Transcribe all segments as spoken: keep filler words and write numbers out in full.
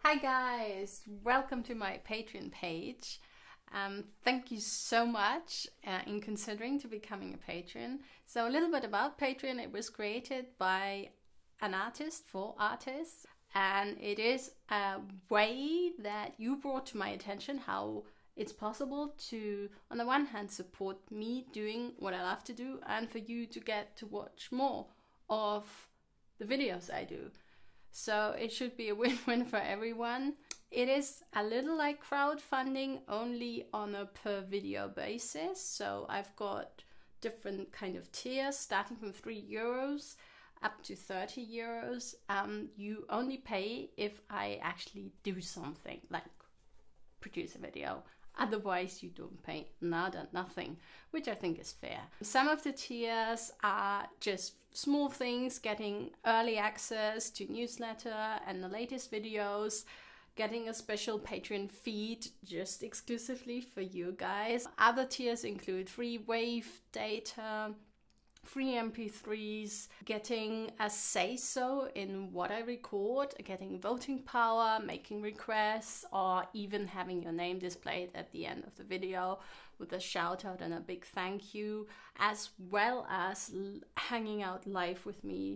Hi guys, welcome to my Patreon page. Um, thank you so much uh, in considering to becoming a patron. So a little bit about Patreon. It was created by an artist for artists, and it is a way that you brought to my attention how it's possible to, on the one hand, support me doing what I love to do, and for you to get to watch more of the videos I do. So it should be a win-win for everyone. It is a little like crowdfunding, only on a per video basis. So I've got different kind of tiers starting from three euros up to thirty euros. Um, you only pay if I actually do something like produce a video. Otherwise, you don't pay nada, nothing, which I think is fair. Some of the tiers are just small things, getting early access to newsletter and the latest videos, getting a special Patreon feed just exclusively for you guys. Other tiers include free wave data, free M P threes, getting a say-so in what I record, getting voting power, making requests, or even having your name displayed at the end of the video with a shout out and a big thank you, as well as hanging out live with me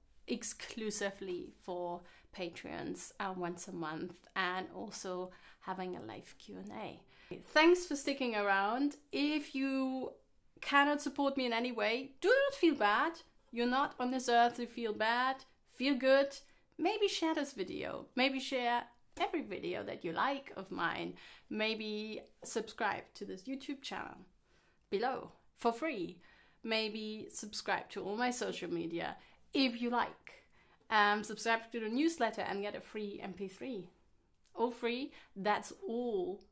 exclusively for Patreons uh, once a month, and also having a live Q and A. Thanks for sticking around. If you cannot support me in any way, do not feel bad. You're not on this earth to feel bad. Feel good. Maybe share this video. Maybe share every video that you like of mine. Maybe subscribe to this YouTube channel below for free. Maybe subscribe to all my social media if you like. Um, subscribe to the newsletter and get a free M P three. All free. That's all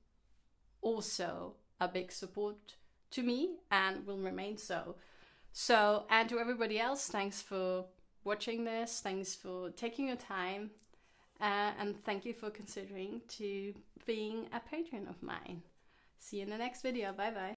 also a big support to me and will remain so. So, and to everybody else, thanks for watching this, thanks for taking your time, uh, and thank you for considering to being a patron of mine. See you in the next video. Bye bye.